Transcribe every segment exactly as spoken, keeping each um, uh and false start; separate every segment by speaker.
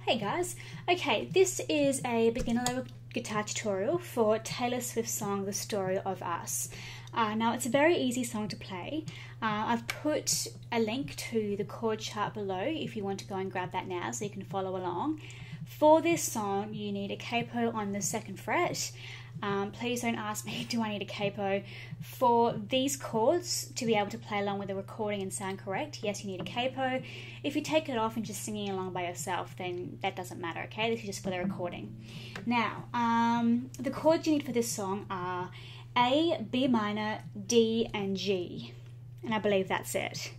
Speaker 1: Hey guys, okay, this is a beginner level guitar tutorial for Taylor Swift's song The Story of Us. Uh, now it's a very easy song to play. Uh, I've put a link to the chord chart below if you want to go and grab that now so you can follow along. For this song you need a capo on the second fret. Um, please don't ask me, do I need a capo? For these chords to be able to play along with the recording and sound correct, yes, you need a capo. If you take it off and just singing along by yourself, then that doesn't matter, okay? This is just for the recording. Now, um, the chords you need for this song are A, B minor, D, and G. And I believe that's it.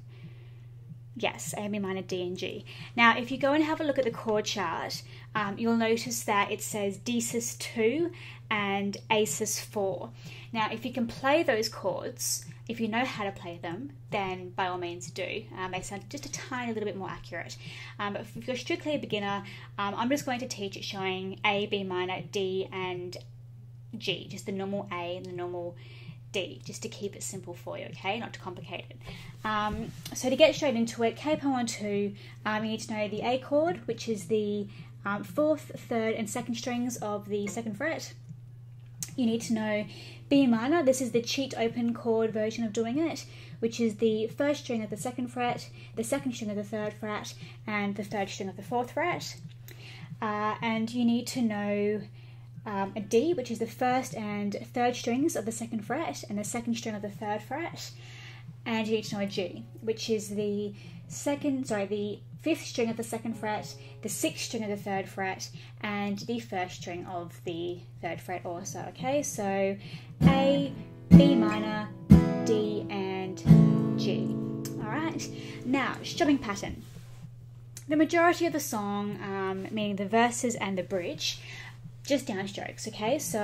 Speaker 1: Yes, A, B minor, D, and G. Now, if you go and have a look at the chord chart, um, you'll notice that it says D sus two and A sus four. Now, if you can play those chords, if you know how to play them, then by all means do. Um, they sound just a tiny little bit more accurate. Um, but if you're strictly a beginner, um, I'm just going to teach it showing A, B minor, D, and G. Just the normal A and the normal D, just to keep it simple for you, okay? Not too complicated. Um, so to get straight into it, capo on two, um, you need to know the A chord, which is the um, fourth, third, and second strings of the second fret. You need to know B minor. This is the cheat open chord version of doing it, which is the first string of the second fret, the second string of the third fret, and the third string of the fourth fret. Uh, and you need to know Um, a D, which is the first and third strings of the second fret and the second string of the third fret, and you need to know a G, which is the second, sorry, the fifth string of the second fret, the sixth string of the third fret, and the first string of the third fret also. Okay, so A, B minor, D, and G. All right. Now, strumming pattern. The majority of the song, um, meaning the verses and the bridge, just downstrokes, okay? So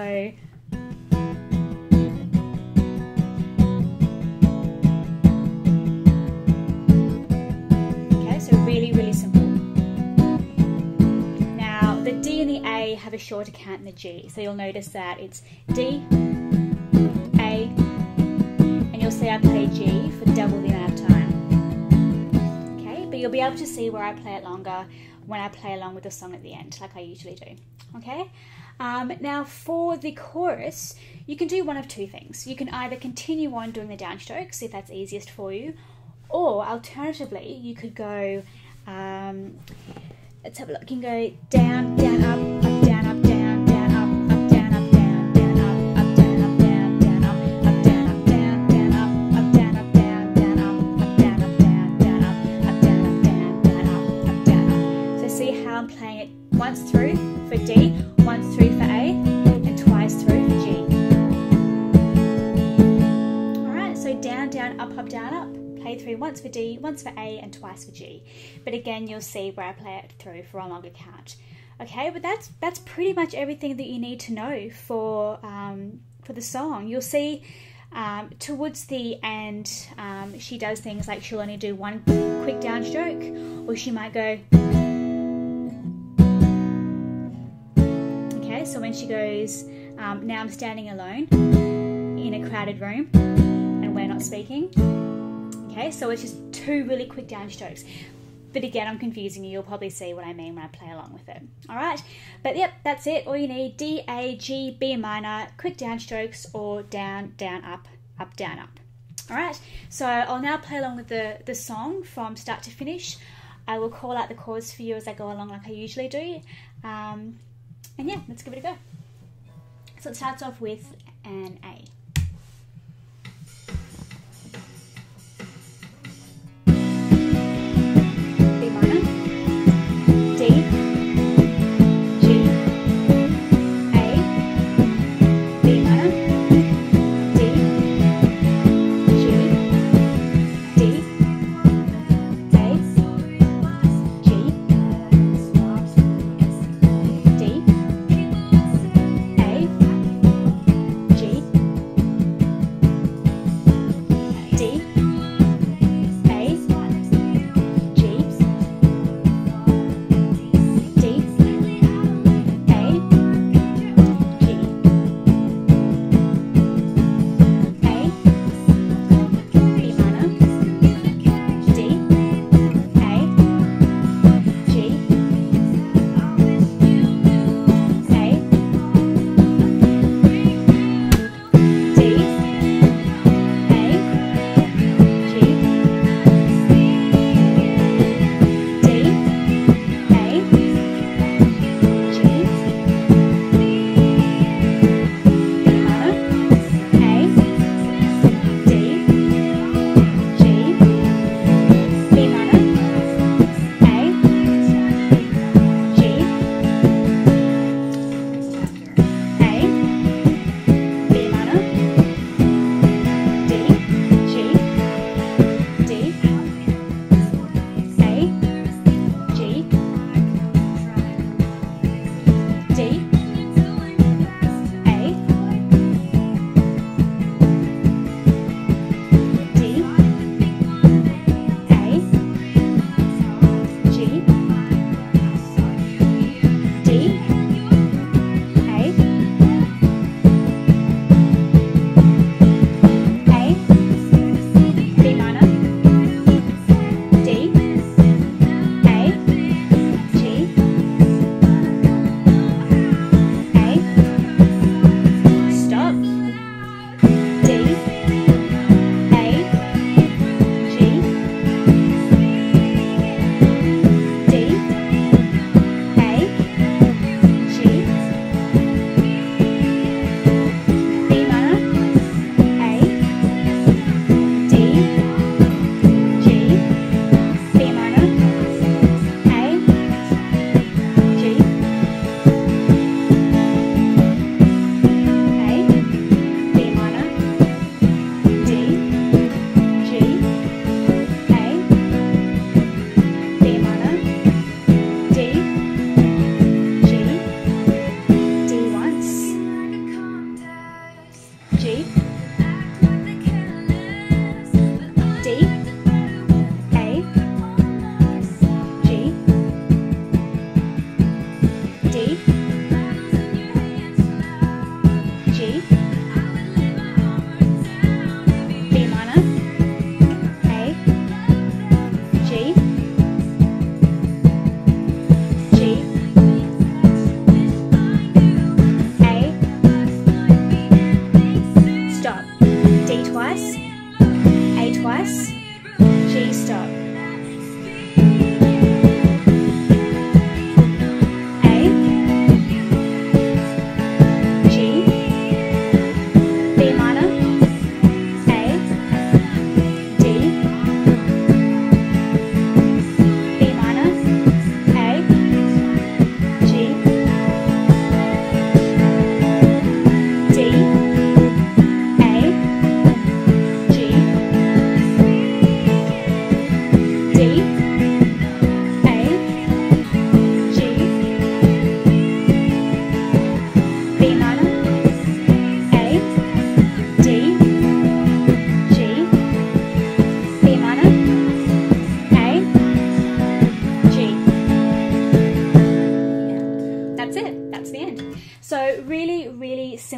Speaker 1: okay, so really, really simple. Now the D and the A have a shorter count than the G, so you'll notice that it's D, A, and you'll see I play G for double the amount of time. Okay, but you'll be able to see where I play it longer when I play along with the song at the end, like I usually do. Okay, um, now for the chorus, you can do one of two things. You can either continue on doing the downstrokes if that's easiest for you, or alternatively, you could go, um, let's have a look, you can go down, down, up, up, down, up, down, down, up, up, down, up, down, down, up, up, down, up, down, down, up, up, down, up, down, down, up, up, down, up, down, down, up, up, down, up, down, down, up, up, down, up, down, down, up, up, down, up. So see how I'm playing it once through for D, once through for A, and twice through for G. Alright, so down, down, up, up, down, up. Play through once for D, once for A, and twice for G. But again, you'll see where I play it through for a longer count. Okay, but that's that's pretty much everything that you need to know for um, for the song. You'll see um, towards the end, um, she does things like she'll only do one quick downstroke, or she might go. So when she goes, um, now I'm standing alone in a crowded room and we're not speaking. Okay, so it's just two really quick downstrokes. But again, I'm confusing you. You'll probably see what I mean when I play along with it. All right, but yep, that's it. All you need, D, A, G, B minor, quick downstrokes, or down, down, up, up, down, up. All right, so I'll now play along with the, the song from start to finish. I will call out the chords for you as I go along like I usually do. Um, And yeah, let's give it a go. So it starts off with an A. B minor, D, G, A, B minor, D, G, D, A, G, D, A, G,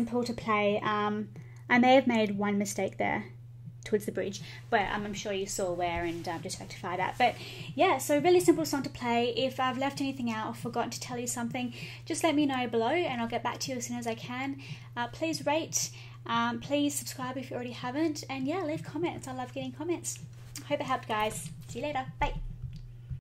Speaker 1: simple to play. Um, I may have made one mistake there towards the bridge, but um, I'm sure you saw where, and um, just rectify that. But yeah, so really simple song to play. If I've left anything out or forgotten to tell you something, just let me know below and I'll get back to you as soon as I can. Uh, please rate, um, please subscribe if you already haven't, and yeah, leave comments. I love getting comments. Hope it helped, guys. See you later. Bye.